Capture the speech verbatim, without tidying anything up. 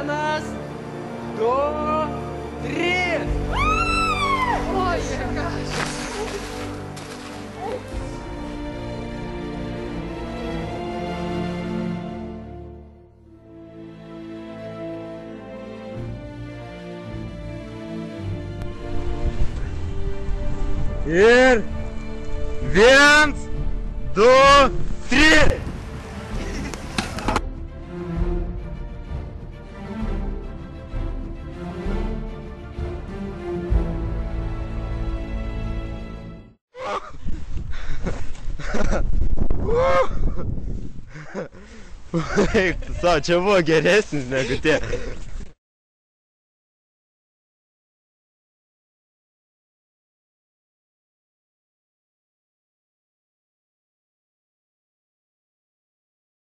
Vienas, du, trys. Oi, jėgas. Ir viens, du, trys. Eik, tu savo, čia buvo geresnis negu tie.